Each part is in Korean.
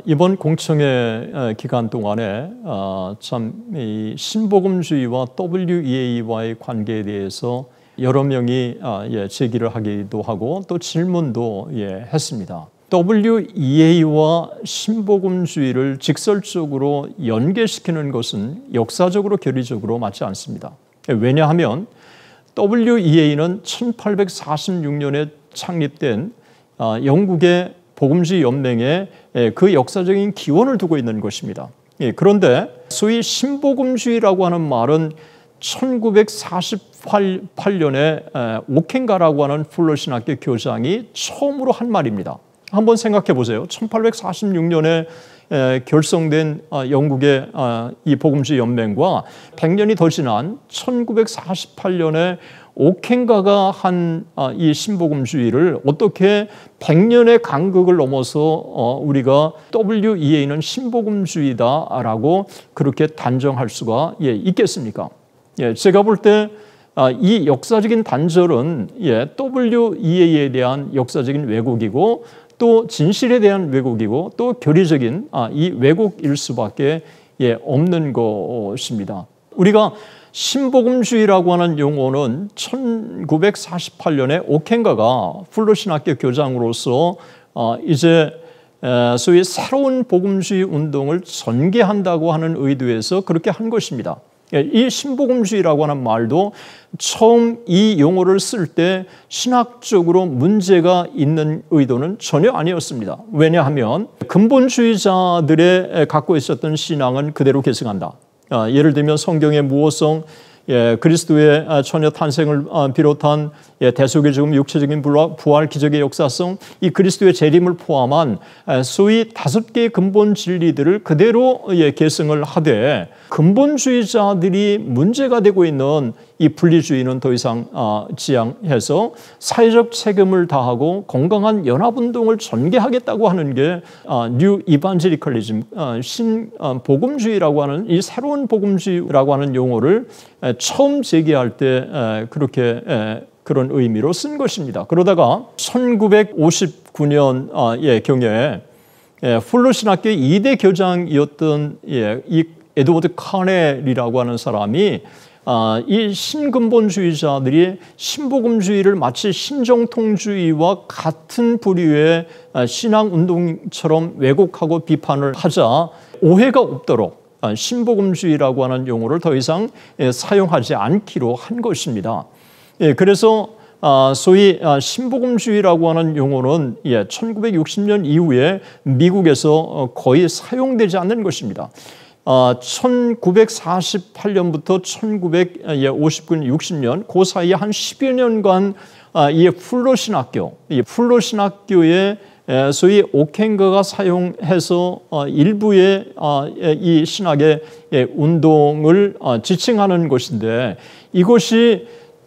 이번 공청회 기간 동안에 참 이 신복음주의와 WEA와의 관계에 대해서 여러 명이 제기를 하기도 하고 또 질문도 했습니다. WEA와 신복음주의를 직설적으로 연계시키는 것은 역사적으로 교리적으로 맞지 않습니다. 왜냐하면 WEA는 1846년에 창립된 영국의 복음주의 연맹에 그 역사적인 기원을 두고 있는 것입니다. 그런데 소위 신복음주의라고 하는 말은 1948년에 오켄가라고 하는 풀러신학교 교장이 처음으로 한 말입니다. 한번 생각해 보세요. 1846년에 결성된 영국의 이 복음주의 연맹과 100년이 더 지난 1948년에 오켄가가 한 이 신복음주의를 어떻게 100년의 간극을 넘어서 우리가 WEA는 신복음주의다라고 그렇게 단정할 수가 있겠습니까? 제가 볼 때 이 역사적인 단절은 WEA에 대한 역사적인 왜곡이고 또 진실에 대한 왜곡이고 또 교리적인 이 왜곡일 수밖에 없는 것입니다. 우리가 신복음주의라고 하는 용어는 1948년에 오켄가가 풀러신학교 교장으로서 이제 소위 새로운 복음주의 운동을 전개한다고 하는 의도에서 그렇게 한 것입니다. 이 신복음주의라고 하는 말도 처음 이 용어를 쓸 때 신학적으로 문제가 있는 의도는 전혀 아니었습니다. 왜냐하면 근본주의자들의 갖고 있었던 신앙은 그대로 계승한다. 예를 들면 성경의 무호성, 그리스도의 처녀 탄생을 비롯한 대속의 죽음, 육체적인 부활, 기적의 역사성, 이 그리스도의 재림을 포함한 소위 5개의 근본 진리들을 그대로 계승을 하되 근본주의자들이 문제가 되고 있는 이 분리주의는 더 이상 지양해서 사회적 책임을 다하고 건강한 연합운동을 전개하겠다고 하는 게 뉴 이반제리컬리즘, 신복음주의라고 하는 이 새로운 복음주의라고 하는 용어를 처음 제기할 때 그렇게 그런 의미로 쓴 것입니다. 그러다가 1959년의 경우에 풀러신학교의 2대 교장이었던 이 에드워드 카넬이라고 하는 사람이 이 신근본주의자들이 신복음주의를 마치 신정통주의와 같은 부류의 신앙운동처럼 왜곡하고 비판을 하자 오해가 없도록 신복음주의라고 하는 용어를 더 이상 사용하지 않기로 한 것입니다. 그래서 소위 신복음주의라고 하는 용어는 1960년 이후에 미국에서 거의 사용되지 않는 것입니다. 1948년부터 1959년, 60년 그 사이에 한 10여 년간 이 풀러신학교의 소위 오켄가가 사용해서 일부의 이 신학의 운동을 지칭하는 것인데 이것이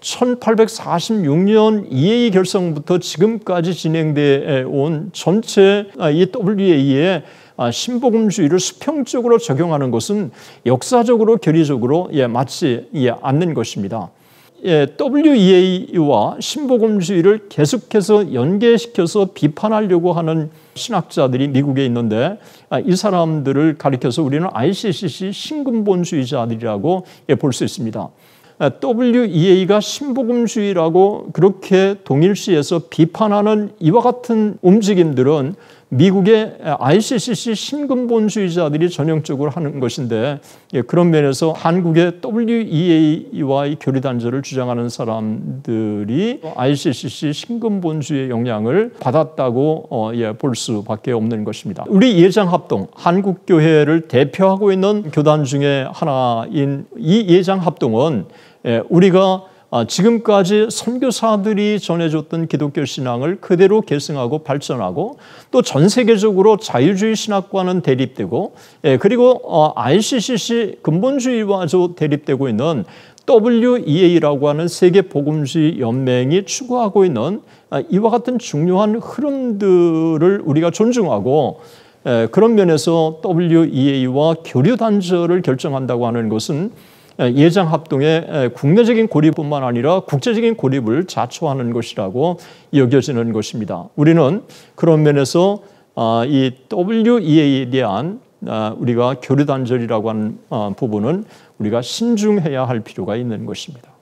1846년 EA 결성부터 지금까지 진행되어 온 전체 이 WEA의 신복음주의를 수평적으로 적용하는 것은 역사적으로 교리적으로 맞지 않는 것입니다. WEA와 신복음주의를 계속해서 연계시켜서 비판하려고 하는 신학자들이 미국에 있는데 이 사람들을 가리켜서 우리는 ICCC 신근본주의자들이라고 볼 수 있습니다. WEA가 신복음주의라고 그렇게 동일시해서 비판하는 이와 같은 움직임들은 미국의 ICCC 신근본주의자들이 전형적으로 하는 것인데 그런 면에서 한국의 WEA와의 교리 단절을 주장하는 사람들이 ICCC 신근본주의의 영향을 받았다고 볼 수밖에 없는 것입니다. 우리 예장합동, 한국교회를 대표하고 있는 교단 중에 하나인 이 예장합동은 우리가 지금까지 선교사들이 전해줬던 기독교 신앙을 그대로 계승하고 발전하고 또 전 세계적으로 자유주의 신학과는 대립되고 그리고 ICCC 근본주의와도 대립되고 있는 WEA라고 하는 세계 복음주의 연맹이 추구하고 있는 이와 같은 중요한 흐름들을 우리가 존중하고 그런 면에서 WEA와 교류 단절을 결정한다고 하는 것은 예장합동의 국내적인 고립뿐만 아니라 국제적인 고립을 자초하는 것이라고 여겨지는 것입니다. 우리는 그런 면에서 이 WEA에 대한 우리가 교류단절이라고 하는 부분은 우리가 신중해야 할 필요가 있는 것입니다.